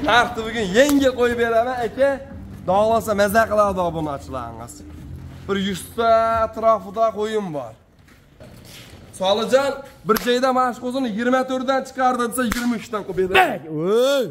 Narxni bugun yengil qo'yib beraman aka. Dog'lasa maza qiladi obunachilaringiz. Bir 100 ta atrofida qo'yim bor. Solijon bir joyda mashqozini 24 dan chiqardi desa 23 dan qo'yib beraman. Voy!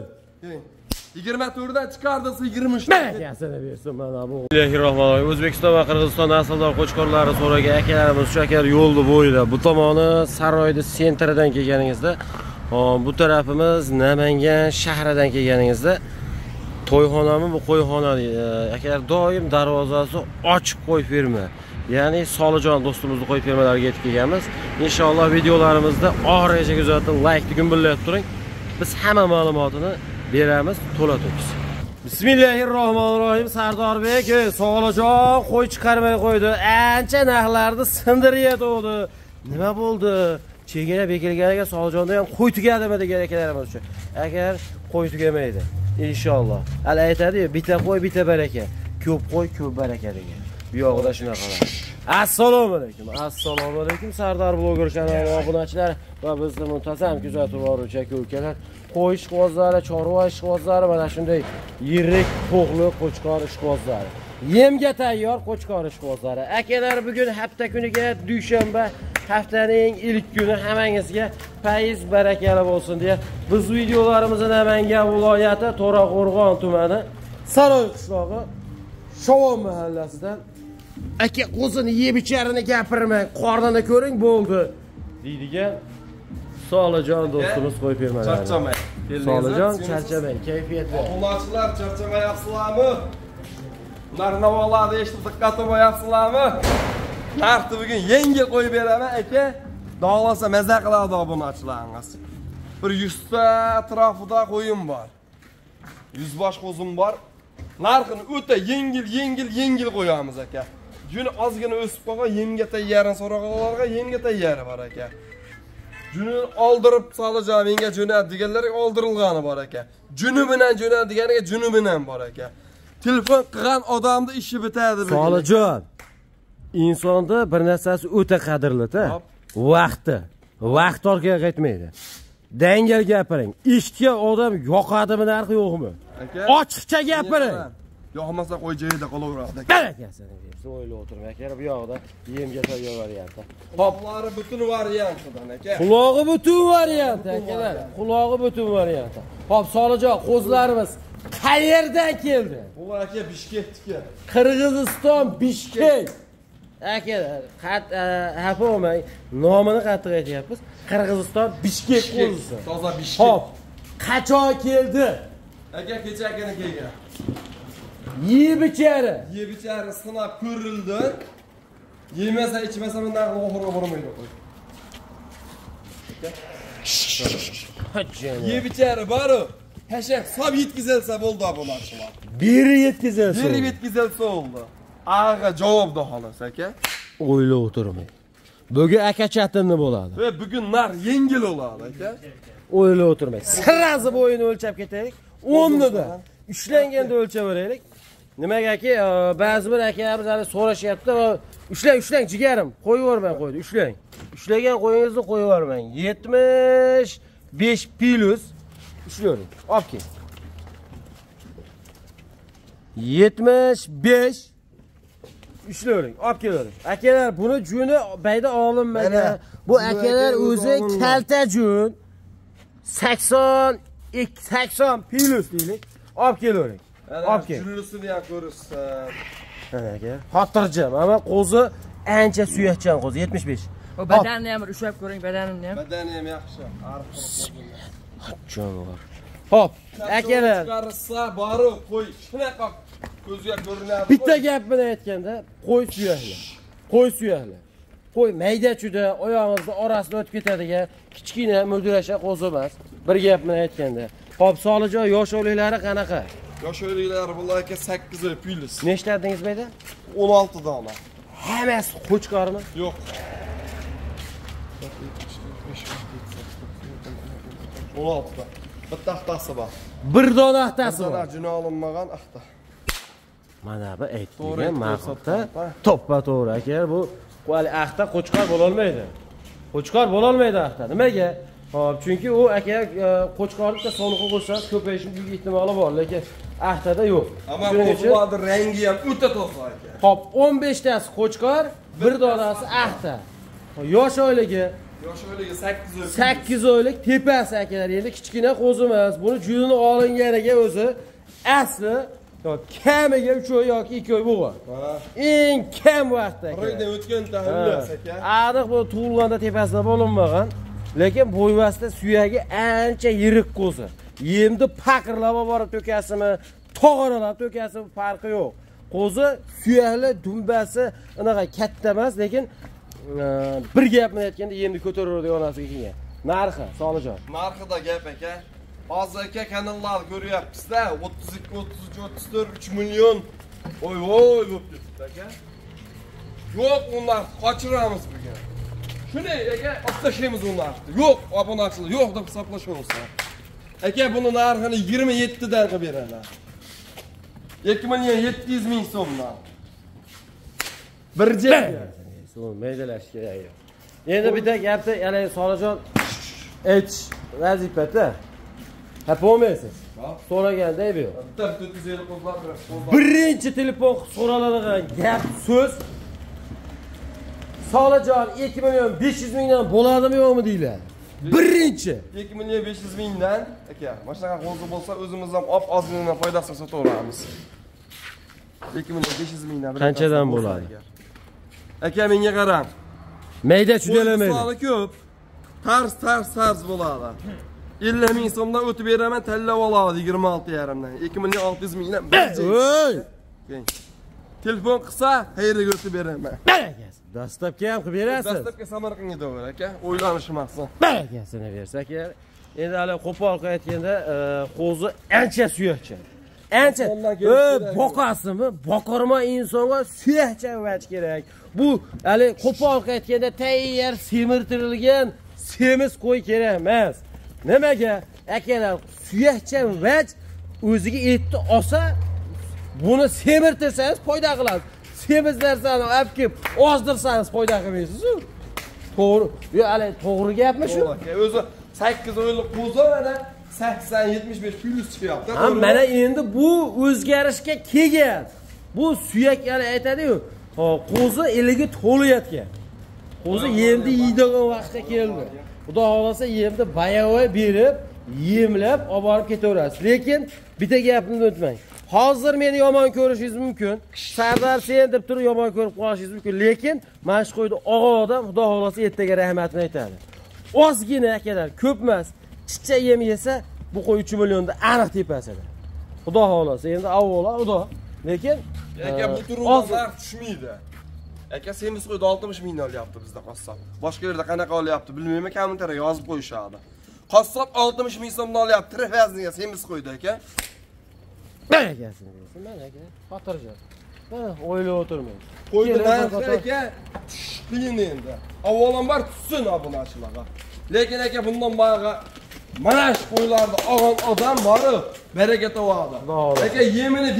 24 dan chiqardi desa 23 dan. Yasana bersin mana bu. Bismillahirrohmanirrohim. O'zbekiston va Qirg'iziston nasldor qo'chqorlari so'ragan akalarimiz shu akalar yo'lni bo'yida. Bu tomoni Saroyda sentridan kelganingizda, bu tarafimiz Namangan shahridan kelganingizda to'yxonami bu qo'yxona akalar doim darvozasi ochiq qo'y ferma. Ya'ni Solijon do'stimizni qo'y fermalariga yetib kelganmiz. Inshaalloh videolarimizda oxirigacha kuzatib, like gumbillayib turing. Biz hamma ma'lumotini beramiz to'la-to'kis. Bismillahirrohmanirrohim. Sardorbek Solijon qo'y chiqarmay qo'ydi. Ancha narxlarni sindiriyotdi. Nima bo'ldi? Chegara bekilganiga Solijonda ham qo'y tugadimi degan akalarimiz uchun. Agar qo'y tugamaydi, inshaalloh. Hali aytadi-yu, bitta qo'y, bitta baraka. Ko'p qo'y, ko'p baraka degan. Bu yo'g'ida shunaqalar. Assalomu alaykum. Assalomu alaykum Sardor bloger kanali obunachilar va bizni muntazam kuzatib boruvchi aka-ukalar. Qo'y ishqibozlari, chorva ishqibozlari mana shunday yirik, to'g'li qo'chqor ishqibozlari. Yemga tayyor qo'chqor ishqibozlari. Akalar bugun hafta kuniga dushanba, haftaning ilk kuni hammangizga fayz barakali bo'lsin deya biz videolarimizni Namangan viloyati To'raqo'rg'on tumani Saroy qishlog'i Shovon mahallasidan aka qo'zini yeb icharini gapirmang, qornini ko'ring bo'ldi deydigan Solijon do'stimiz qo'y fermalari. Charchamang. Solijon charchamang, kayfiyatli. Obunachilar charchamayapsizlarmi? Ular navolarni eshitib diqqat qilmayapsizlarmi? Narxni bugun yengil qo'yib beraman aka. Dog'lasa maza qiladi obunachilaringiz. Bir 100 ta atrofida qo'yim bor. 100 bosh qo'zim bor. Narxini o'ta yengil qo'yamiz aka. Juni ozgina o'sib qolgan yemga tayyorin so'roqlarga yemga tayyori bor aka. Juni oldirib Solijon menga jo'nat deganlarga oldirilgani bor aka. Juni bilan jo'nat deganiga juni bilan bor aka. Telefon qilgan odamning ishi bitadi. Solijon, insonda bir narsasi o'ta qadrli-da. Vaqt orqaga qaytmaydi. Dangal gapiring. Eshitgan odam yoqadimi, narxi yo'qmi? Ochiqcha gapiring. Yo'qmasa qo'y joyida qolaveradi aka. Barakasini bersin, o'ylab o'tirmang aka. Bu yoqda yemga tayyor variantda. Qoplari butun variantdan aka. Qulog'i butun variant akalar. Qulog'i butun variant. Xo'p, Solijon, qo'zlarimiz qayerdan keldi? Bu aka Bishkekniki. Qirg'iziston Bishkek. Akalar, xafa bo'lmang, nomini qattiq aytyapmiz. Qirg'iziston Bishkek qo'zisi. Toza Bishkek. Xo'p, qachon keldi? Aka kechagina kelgan. Yeb ichari sinab ko'rildi. Yemasa, ichmasa bundan oxirga bormaydi qo'y. Yeb ichari bari. Hashak sab yetkazilsa bo'ldi obunachilar. Beri yetkazilsa. Beri yetkazilsa bo'ldi. Ag'a javobda xolos aka. O'ylab o'tirmang. Bugun aka chatimni bo'ladi. Va bugun narx yengil bo'ladi aka. O'ylab o'tirmang. Sirasi bo'yini o'lchab ketaylik. 10 da. Ushlanganda o'lchaveraylik. Nimagaki ba'zi bir akalarimiz hali so'rashyapti va ushlang jigarim, qo'yib qo'ydi, ushlang. Ushlagan qo'yingizni qo'yib yubormang. 75 plus ushlang. Olib kel. 75 ushlang, olib kelavering. Akalar, buni juni bayda olinmagan. Bu akalar o'zi kalta jun. 80 plus deylik. Olib kelavering. Olib kel. Junlisini ham ko'rishsin. Mana aka. Xotirjam, ama qo'zi ancha suyakchan qo'zi 75. O badanni ham ushlab ko'ring, badanimni ham. Badani ham yaxshi. Jonivor. Hop, akalar. Chiqarsa bari qo'y shunaqa ko'zga ko'rinadi. Bitta gap bilan aytganda, qo'y suyakli. Qo'y mayda-chuda oyog'ingizning orasidan o'tib ketadigan kichkina mudrasha qo'zi emas. Bir gap bilan aytganda. Hop, Solijon, yosh o'liklari qanaqa? Yosh o'liklari bular aka 8 plus. Nechta dedingiz mayda? 16 dona. Hammasi qo'chqormi? Yo'q. 16 ta. Bitta axtasi bor. Bir dona axtasi bor. Juni olinmagan axta. Mana bu aytgan ma'qulda to'ppa-to'g'ri aka. Bu hali axta qo'chqor bo'la olmaydi. Qo'chqor bo'la olmaydi axta. Nimaga? Hop, chunki u akalar qo'chqorlikda sog'liqqa qo'shsangiz ko'payishi büyük ehtimoli bor, lekin ahtada yo'q. Ammo qo'chqorning rangi ham o'ta toza ekan. Hop, 15 tasi qo'chqor, bir donasi ahta. Yosh oyligi 8 oylik tepasi akalar, endi kichkina qo'zi emas. Buni juni olinganiga o'zi asli kamiga 3 oy yoki 2 oy bo'lgan. Eng kam vaqtda. Ro'ydan o'tgan ta'minlas aka. Aniq bu tug'ilganda tepasida bo'linmagan, lekin bo'yvasida suyagi ancha yirik qo'zi. Yemni paqirlab borib to'kasimi, tog'oralab to'kasimi farqi yo'q. Qo'zi suyakli dumbasi unaqa katta emas, lekin bir gapni aytganda yemni ko'taraveradi onasiga kelgan. Narxi, Solijon. Narxida gap aka. Hozir aka kanallarni ko'ryapsiz-da, 32, 33, 34, 3 million. Voy bo'lib ketdi aka. Yo'q, ular qochiramiz bugun. Shunday aka, oqtashaymiz ularni. Yo'q, obunachilar, yo'q deb hisoblashamiz. Aka, buni narxini 27 dan qilib beraman. 2 million 700 ming so'mdan. Bir joy. So'ng maydalash kerak yo'q. Endi bitta gapni, ya'ni Solijon aytish vazifada. Ha, bo'lmaysiz. So'raganda bu. 450 qo'zlar bilan. Birinchi telefon so'raladigan gap so'z Solijon 2 million 500 mingdan bo'ladimi yo'qmi deylar. Birinchi 2 million 500 mingdan aka, mana shunaqa qo'zi bo'lsa o'zimiz ham ozgina foydasini sotaveramiz. 2 million 500 mingdan. Qanchadan bo'ladi? Aka, menga qarang. Mayda chudalamaydi. Soni ko'p. Tars bo'ladi. 50 ming so'mdan o'tib beraman, tanlab oladi 26,5 dan. 2 million 600 mingdan. Voy! Telefon qilsa, qayerga o'tib beraman. Barakasi. Dastlabki ham qilib berasiz. Dastlabki Samarqandga do'g'ri aka, o'ylanishmasin. Barakasini bersak kerak. Endi hali qo'pol aytganda, qo'zi ancha suyakcha. Ancha boqasimi? Boqarma insonga suyakcha vaj kerak. Bu hali qo'pol aytganda tayyor semirtirilgan semiz qo'y kerak emas. Nimaga? Akalar, suyakcha vaj o'ziga etni olsa, buni semirtirsangiz foyda qiladi. Semiz narsani olib kelib, ozdirsangiz foyda qilmaysiz-ku. To'g'ri. Yo, hali to'g'ri gapmi shu? O'zi 8 oylik qo'zi mana 80-75 plus chiqyapti. Mana endi bu o'zgarishga kelgan. Bu suyak hali aytadi-ku, qo'zi eligi to'layotgan. Qo'zi yemni yeydigan vaqtga keldi. Xudo xolasa yemni bayavoy berib, yemlab olib borib ketaverasiz. Lekin bitta gapni unutmang. Hozir meni yomon ko'rishingiz mumkin. Sardar sen deb turib yomon ko'rib qolishingiz mumkin, lekin mana shu qo'ydi og'a odam Xudo xolasa ertaga rahmatini aytadi. Ozgina akalar, ko'p emas. Chicha yem yesa, bu qo'y 3 millionda aniq tepasida. Xudo xolasa, endi avvalo Xudo. Lekin aka, bu turuvlar tushmaydi. Aka, semiz qo'yda 60 mingdan olyapti bizda qassob. Boshqa yerda qanaqa olyapti bilmayman, kommentarga yozib qo'yishadi. Qassob 60 ming so'mdan olyapti, rivazniga semiz qo'ydi aka. Barakasini bersin, mana aka, xotirjam. Mana o'ylab o'tirmang. Qo'ydi aka, qiyin endi. Avvalambor tutsin obunachilarga. Lekin aka, bundan boyaga mana shu qo'ylarni olgan odam bori baraka topadi. Aka, yemini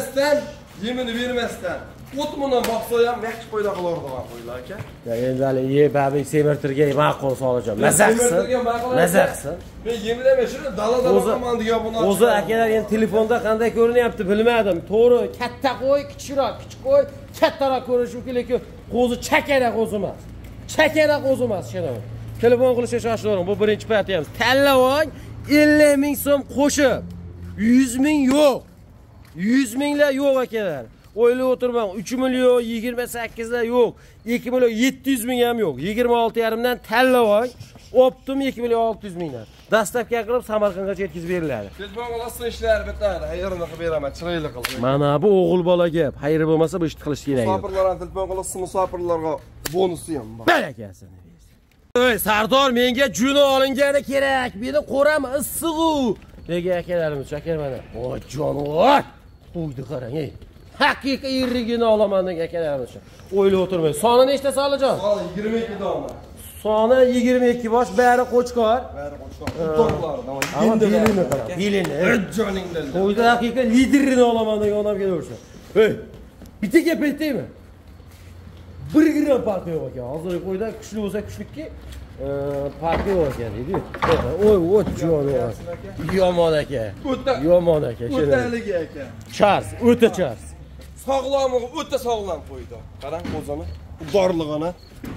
bermasdan o'tmidan boqsa ham yaxshi foyda qilardigan qo'ylar aka. Ya endi hali babi semirtirgan ma'qul Solijon. Maza qilsin. Men yemlaman shuni dalada boqaman degan buni. O'zi akalar endi telefonda qanday ko'rinyapti bilmadim. To'g'ri, katta qo'y, kichikroq, kichik qo'y, kattaroq ko'rinishi mumkin, lekin qo'zi chakara qo'zi emas. Chakara qo'zi emas, shunday. Telefon qilishga shoshilavering. Bu birinchi partiyamiz. Tanlavang 50 ming so'm qo'shib. 100 ming yo'q. 100 minglar yo'q akalar. O'ylab o'tirmang, 3 million 28 da yo'q. 2 million 700 ming ham yo'q. 26,5 dan tanlavang. Optim 2 million 600 mingdan. Dastlabki qilib Samarqandga yetkazib beriladi. Telefon qilasizlar ishlar bitadi. Xayrini qilib beraman, chiroyli qilib. Mana bu o'g'il bola gap. Xayri bo'lmasa bu ishni qilish kerak. Musofirlarga telefon qilasiz, musofirlarga bonusi ham bor. Barakasini bersin. Ey, Sardor, menga juni olingani kerak. Meni qo'ram issiq-u. Nega akalarimiz chakar mana. Voy jonivor. Qo'ydi qarang, ey. Haqiqiy irrigini olaman degan akalarimiz. O'ylab o'tirmang. Soni nechta Solijon? Soni 22 dona. Soni 22 bosh, bari qo'chqor. Bari qo'chqor. To'g'rilar, Bilini. Joningdan. Qo'yda haqiqiy liderini olaman degan odam kelaversa. Ey, bitta gap aytaymi? 1 gram farqi yo'q ekan. Hozir qo'yda kuchli bo'lsa kuchlikki, Parti ekan deydi. Oy, joni. Yomon aka. Yomon aka. O'taligi aka. Chars, o'ta chars. Sog'lomligi o'ta sog'lom qo'ydi. Qarang qo'zini, udorlig'ini.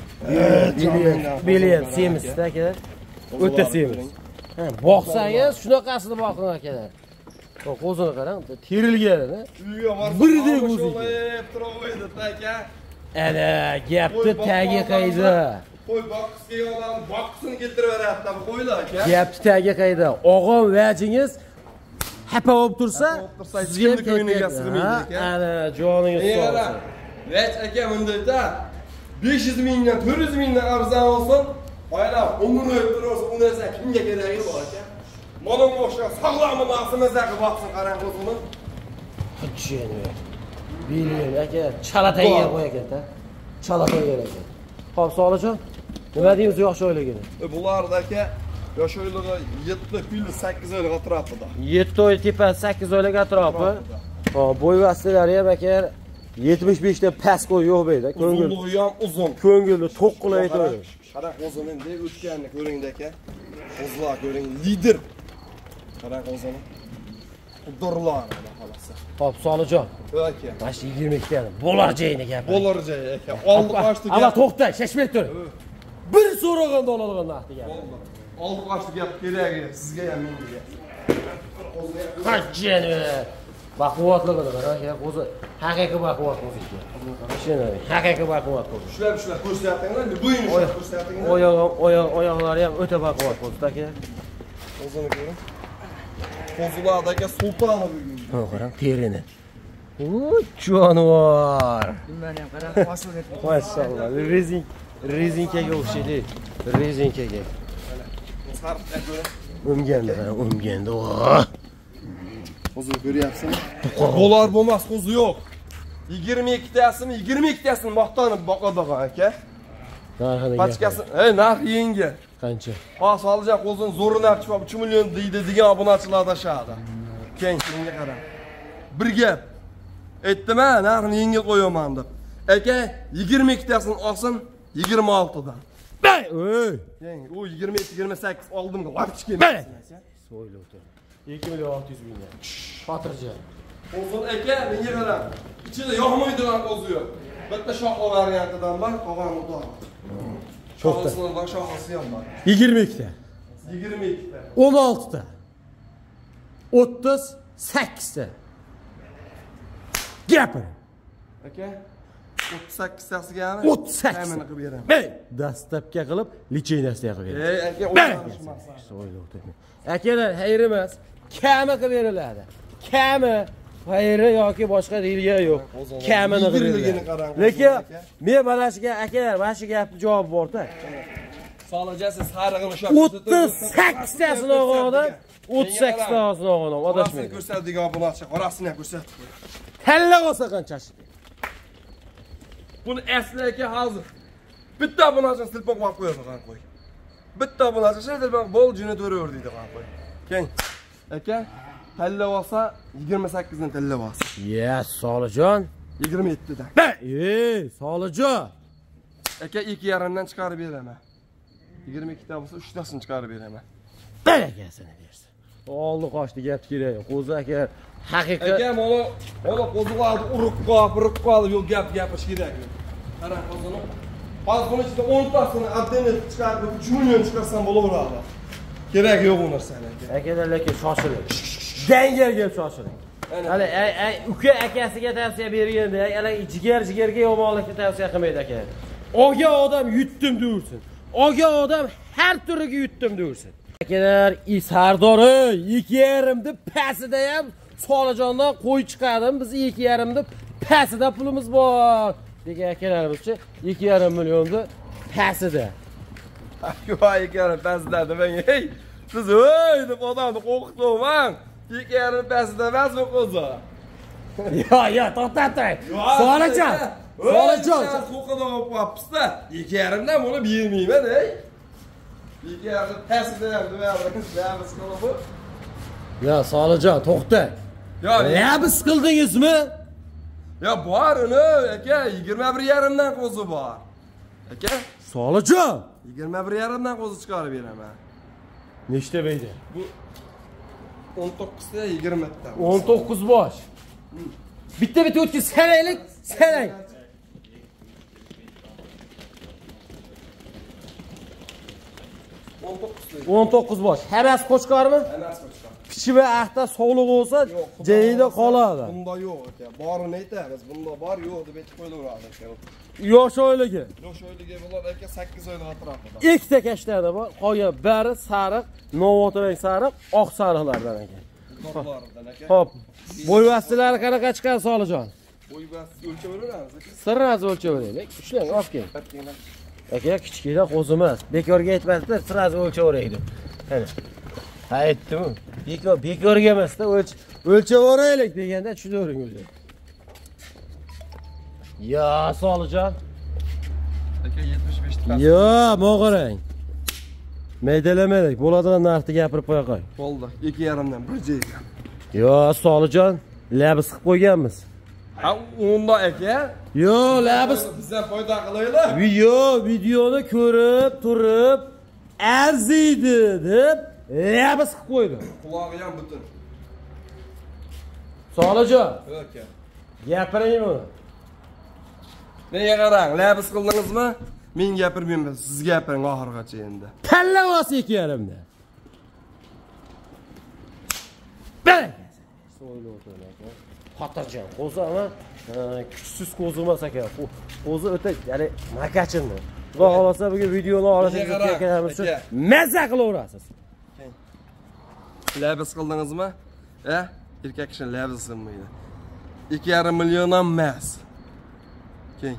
Bilet semizda aka. O'ta semiz. Ha, boqsangiz shunaqasini boqing akalar. Qo'zini qarang, terilgan-da. Uyga borsa birdek o'zi. Turaverdi aka. Ana, gapni tagi qayda? Qo'y boqisga yo'lani, boqisini keltirib beryapti bu qo'ylar aka. Gapni tagi qayda? Og'am vajingiz hapa bo'lib tursa, sizga ko'ngliga sig'maydi aka. Ana, joningiz sog' bo'lsin. Vaj aka bundayda 500 mingdan 400 mingdan arzon olsin, oila umrini o'ttirsa, u narsa kimga keragi bor aka? Mana o'sha sog'lom narsamizga boqsin qarang o'zini. Hujjani. Bilin aka, chalataga qo'y ekan-da. Chalataga ekan. Xo'p, Solijon, nima deymiz yosh oyligini? Bularda aka yosh oyligi 7 puli 8 oylik atrofida. 7 oy tepa 8 oylik atrofi. Hop, bo'y vastalari ham aka 75 dan past qo'y yo'q deydi. Ko'ngil ham uzun. Ko'ngilni to'qqilaydi. Qarang o'zini endi o'tganini ko'ring aka. O'zlar ko'ring, lider. Qarang o'zini. Udorlar xolasi. Hop, Solijon. Aka. Mana shu 22 dan bo'lar joyini gap. Bo'lar joyi aka. Oldi qochdi gap. Ala to'xta, shashmay tur. Bir so'raganda oladigan vaqti gap. Oldi qochdi gap keragi sizga ham menga. Hajjani. Baquvvatligini qara, aka, o'zi haqiqiy baquvvat o'zi. Shuni, haqiqiy baquvvat o'zi. Shular ko'rsatinglar, bo'yini ko'rsatinglar. Oyoqlari ham o'ta baquvvat bo'ldi, aka. O'zini ko'ring. Qo'zlardagi sultoni bugun. Ha, qarang terini. Jonivor. Nimmani ham qarang, hosil etdi. Maşallah. Rezinkaga o'xshaydi. Rezinkaga. Sarfga ko'ring. O'mganda, o'mganda. Qo'zni ko'ryapsizmi? Bo'lar bo'lmas qo'zi yo'q. 22 tasini maqtanib boqadigan aka. Narxini. Pachkasi, narx yengil. Qancha? Ha, Solijon qo'zini zo'rini archib 3 million deydi degan obunachilarda shahada. Keyinga qarang. Bir gap. Aytdim-a, narxni yengil qo'yaman deb. Aka 22 tasini olsin 26 dan. Ey! U 27-28 oldim-ku, vaqt kelmaydi. So'yla o'tir. 2 million 600 ming. Xotirja. Qo'zin aka, menga qarang. Ichida yo'qmaydigan qo'zi yo'q. Bitta shoxli variantidan bor, qolgan o'tar. Shoxlisidan bor, shoxlisi ham bor. 22 ta. 22 ta. 16 ta. 38 ta. Gapir. Aka 38 tasigami? 38. Kamini qilib beraman. Ey, dastlabga qilib, lichenasiga qilib beraman. Ey, aka, o'ylashmas. So'yla o'tirma. Akalar, xayr emas. Kami qilib beriladi. Kami xayri yoki boshqa deyilgan yo'q. Kamini qilib beriladi. Lekin men mana shu akalar, mana shu gapni javobi bor-da. Solijon siz sarig'ini shu 38 tasini olgandan 38 tasini olgandan adashmaydi. Ko'rsatadigan obunachi, qorasini ham ko'rsatib qo'y. Talla olsa qanchasi? Buni asli aka hozir bitta obunachini silpon qo'yib qo'yadigan qo'y. Bitta obunachi silpon bol juni to'raver deydi qo'y. Keyin aka talla olsa 28 dan talla olsa. Ya, Solijon 27 dan. Ey, Solijon. Aka 2,5 dan chiqarib beraman. 22 ta bo'lsa 3 tasini chiqarib beraman. Barakasini bersin. Oldi qochdi gap kerak. Qo'zi aka haqiqiy. Aka mana qo'zilarni urib qolib, yo'q gap gapirish kerak. Qarang qo'zini. Hozir buni ichida 10 tasini abdeni chiqarib 3 million chiqarsam bo'laveradi. Kerak yo'q bu narsalar aka. Akalar lekin shoshiling. Dangalga shoshiling. Hali uka akasiga tavsiya berganda, ana jigarga yomonlikni tavsiya qilmaydi aka. Olgan odam yutdim deyursin. Olgan odam har turiga yutdim deyursin. Akalar, Sardori 2,5 deb pasida ham Solijondan qo'y chiqardim. Biz 2,5 deb pasida pulimiz bor. Degan akalarimizcha 2,5 millionni pasida. Yo'q, 2,5 pasida demang. Hey, siz o'y deb odamni qo'rqitmayman. 2,5 pasida emasmi qo'zi? Yo, to'xtatay. Solijon. Solijon, qo'rqadigan bo'lib qolibsiz-da. 2,5 dan buni bermayman, ey. 2,5 pasida ham deyapsiz qilib. Ya, Solijon, to'xta. Ya, biz qildingizmi? Ya bor uni aka 21,5 dan qo'zi bor. Aka Solijon. 21,5 dan qo'zi chiqarib beraman. Nechta beydi? Bu 19 ta 20 ta. 19 bosh. Bitta o'tki saraylik, saray. 19 bosh. Hammasi qo'chqormi? Hammasi qo'chqor. Pichi va ahda sog'liq bo'lsa, joyida qoladi. Bunda yo'q aka. Borini aytamiz. Bunda bor, yo'q deb aytib qo'yaveradi aka. Yosh oyligi. Yosh oyligi bo'ladi aka 8 oylik atrofida. Ikkita kashtada bor. Qolgan bari sariq, novotrang sariq, oq sariqlardan ekan. To'plaridan aka. Xo'p. Bo'y vastilari qanaqa chiqadi Solijon? Bo'y vasti o'lchaveramiz aka. Sirraz o'lchaveraylik. Ushlang, olib kel. Aka kichkina qo'zi emas. Bekorga aytmasdi, sirraz o'lchaveraydi. Qani. Ha aytdim. Bekorga emasda o'lchaveraylik deganda tushunavering o'zi. Ya Solijon. Aka 75 ta. Yo, mo'g'arang. Maydalamaylik, bo'ladigan narxni gapirib qo'ya qo'y. Bo'ldi. 2,5 dan 1 joyga. Yo, Solijon, labis qilib qo'yganmiz. Ha, unda aka. Yo, labis bizdan foyda qilaylik. Videoni ko'rib, turib, arziydi deb labis qilib qo'ydi. Qulog'i ham butun. Solijon, Aka. gapiring buni. Menga qarang, labis qildingizmi? Men gapirmayman, siz gapiring oxirgacha endi. Tallavasi 2,5 da. Barakasi. So'yli o'tirgan ekan. Xotirjam qo'zi ama kuchsiz qo'zi emas ekan. Qo'zi o'ta, ya'ni makachinni. Xudo xolasa bugun videoni olashingiz ekanimiz uchun mazza qilaverasiz. Labis qildingizmi? Erkak kishi labis qilmaydi. 2,5 milliondan emas. Keyin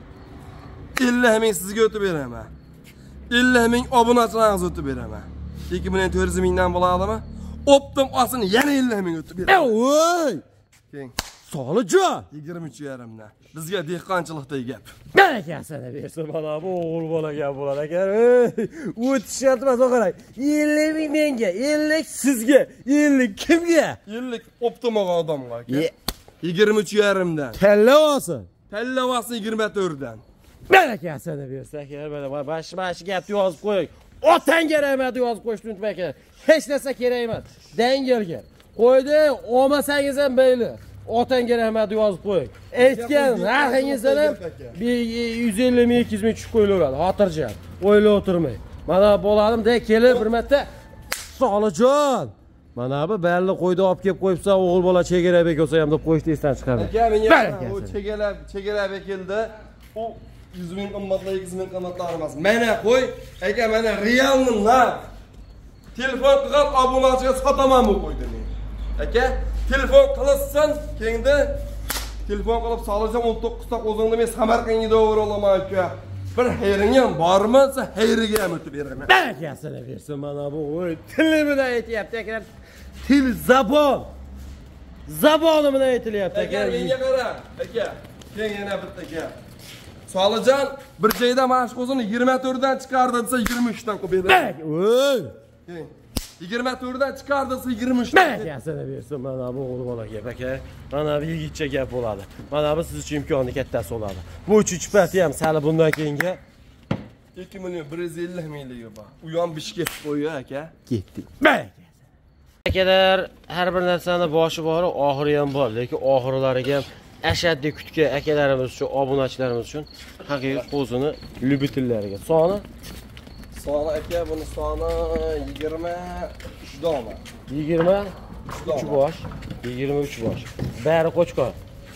50 ming sizga o'tib beraman. 50 ming obunachilaringiz o'tib beraman. 2,4 mingdan bo'ladimi? Optim olsin yana 50 ming o'tib beraman. Voy! Keyin Solijon, 23,5 dan. Bizga dehqonchilikdagi gap. barakasini bersin mana bu o'g'il bola gap bo'lar ekan. O'tish shart emas, qarang. 50 ming menga, 50 sizga, 50 kimga? 50 optimaga odamga aka. 23,5 dan. Tallavasi. Tallavasi 24 dan. Barakasini bersak, mana bash gapni yozib qo'ying. Otangga rahmat yozib qo'yishni unutmang aka. Hech narsa kerak emas. Dangalga. Qo'ydi, olmasangiz ham mayli. Otangga rahmat yozib qo'ying. Aytgan narxingizdan ham 150 ming 200 ming tushib qo'yilaveradi. Xotirjam. O'ylab o'tirmang. Mana bo'ladim de kelib bir marta Solijon. Mana bu balli qo'ydi olib kelib qo'yibsan, o'g'il bola chegara bek olsa ham deb qo'yishni esdan chiqardi. Aka menga u chegara bek keldi. U 100 ming qimmatlar, 200 ming qimmatlar emas. Mana qo'y, aka mana realni narx. Telefon qilib obunachiga sotaman bu qo'ydi men. Aka, telefon qilsan, kengda telefon qilib Solijon 19 ta o'zingni men Samarqandga o'g'ir olaman aka. Bir hayring ham bormi? Hayriga ham o'tib beraman. Barakasini bersin mana bu. Voy, tili bilan aytyapti aka. Til zabon. Zaboni bilan aytilyapti aka. Menga qarang, aka. Keyin yana bitta gap. Solijon bir joyda mashq o'zini 24 dan chiqardi desa 23 dan qo'yib beraman. Voy! 24 dan chiqardi desa 23 dan. Barakasini bersin mana bu o'g'il bola gap aka. Mana bu yigitcha gap bo'ladi. Mana bu siz uchun imkonni kattasi bo'ladi. Bu uchinchi parti ham sali bundan keyinga 2 million 150 mingligi bor. U ham bishga qo'ydi aka. Ketdik. Barakasi. Akalar, har bir narsani boshi bor, oxiri ham bor, lekin oxirlariga ham ashaddiy kutgan akalarimiz uchun, obunachilarimiz uchun haqiqiy qo'zini lyubitillariga. Soni aka, buni soni 23 dona. 23 bosh, 23 bosh. Bari qo'chqor.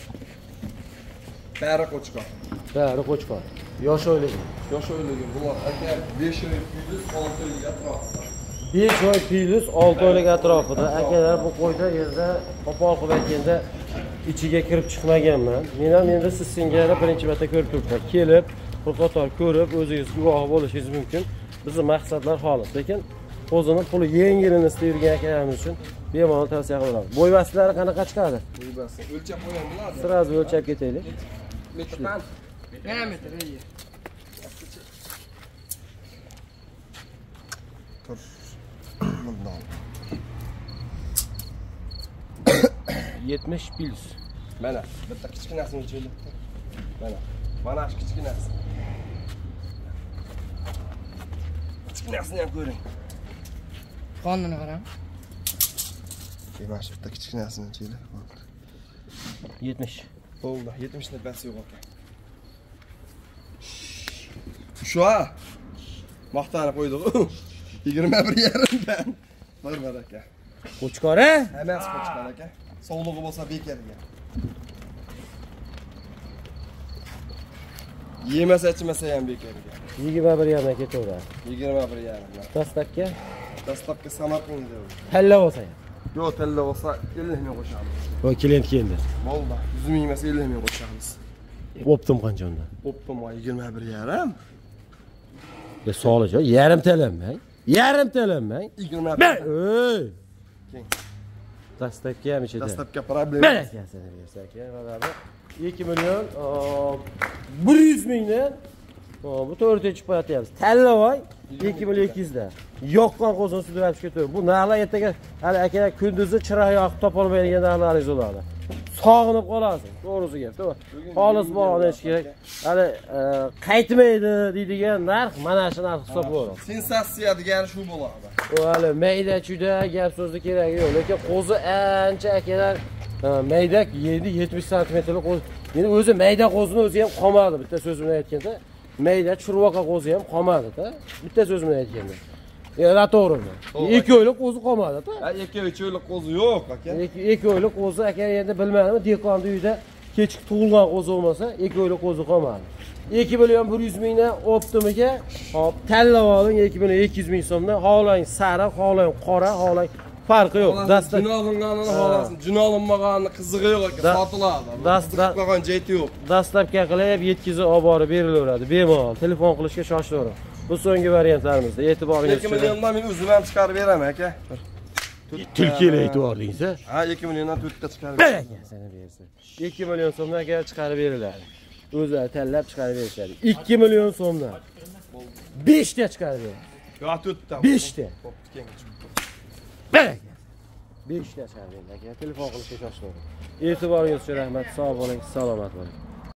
Bari qo'chqor. Bari qo'chqor. Yosh oyligi. Yosh oyligi bular aka 5 oy plyus 6 oylik atrofida. 5 oy plyus 6 oylik atrofida. Akalar bu qo'yda yerda qo'pol qilib aytganda ichiga kirib chiqmaganman. Men ham endi siz singari birinchi marta ko'rib turibman. Kelib, bir qator ko'rib, o'zingiz guvoh bo'lishingiz mumkin. Bizning maqsadlar xolis, lekin o'zini puli yengilini istay yurgan akalarimiz uchun bemalol tavsiya qilaman. Bo'y vastilari qanaqa chiqadi? Bo'y vasti o'lchab qo'ygan bo'ladi. Sirasi o'lchab ketaylik. Metr qancha? 1 metr. Tur. Bundan. 70 plyus. Mana bitta kichkinasini o'lchaylik. Mana shu kichkinasi. kichkinasini ham ko'ring. Qonini qarang. Mana shu bitta kichkinasini cheli. 70. Bo'ldi, 70 ta bas yo'q ekan. Shu a. Maqtanib qo'ydik. 21,5 dan. Bir aka. Qo'chqora? Emas qo'chqor aka. Sog'lig'i bo'lsa bekarga. Yemasa ichmasa ham bekarga. 21,5 dan ketaveradi. 21,5 dan. Dastlabki Samarqandda. Talla bo'lsa ham. Yo'q, tilla bo'lsa 50 ming qo'shamiz. Voy, klient keldi. Bo'ldi. 100 ming emas 50 ming qo'shamiz. Optim qancha unda? Optim 21,5. Ya solish, yarim talanmang. Yarim talanmang. 21. Ey. Keng. Dastlabki ham ichida. Dastlabki problem. Barakasini bersak, mana 2 million 100 mingdan bu 4-chi payatyapmiz. Tallavoy 2 million 200 dan. Yoqqan qo'zini sudrab ketaver. Bu narlar ertaga hali akalar kunduzi chiroq yoqib topa olmaydigan narlaringiz bo'ladi. Sog'inib qolasiz. To'g'risi gap, to'g'ri. Xolis bog'lanish kerak. Hali qaytmaydi deydigan narx mana shu narx hisoblanadi. Sensatsiya degani shu bo'ladi. U hali mayda-chuda gap so'zni keragi yo'q, lekin qo'zi ancha akalar mayda 70 santimetrlik qo'zi. Endi o'zi mayda qo'zini o'zi ham qolmadi, bitta so'z bilan aytganda. Mayda churvoqa qo'zi ham qolmadi-da. Bitta so'z bilan aytganda. Ya to'g'rimi? Ikki oylik qo'zi qolmadi-da. Ha, ikki oylik qo'zi yo'q aka. Ikki oylik qo'zi aka endi bilmadimmi, dehqonning uyida kechki tug'ilgan qo'zi bo'lmasa, ikki oylik qo'zi qolmadi. 2 million 100 mingdan optimiga, hop, tanlab oling 2 million 200 ming so'mdan, xohlang sariq, xohlang qora, xohlang farqi yo'q. Dastlab jinolinganini xohlasin, jinolinmaganini qizig'i yo'q aka, sotiladi. Dastlab qolgan joyi yo'q. Dastlabki qilib yetkazib olib borib berilaveradi, bemalol. Telefon qilishga shoshilavering. Bu so'nggi variantlarimizda e'tiboringiz uchun. 2 milliondan men o'zim ham chiqarib beraman aka. Tulkiga e'tiboringiz a? Ha, 2 milliondan 4 ta chiqarib beraman. Barakasini bersin. 2 million so'mdan aka chiqarib beriladi. O'zlari tanlab chiqarib berishadi. 2 million so'mdan 5 ta chiqarib beradi. Yo, 4 ta. 5 ta. Baraka. 5 ta chiqarib beradi aka. Telefon qilishga shoshilavering. E'tiboringiz uchun rahmat. Sog' bo'ling, salomat bo'ling.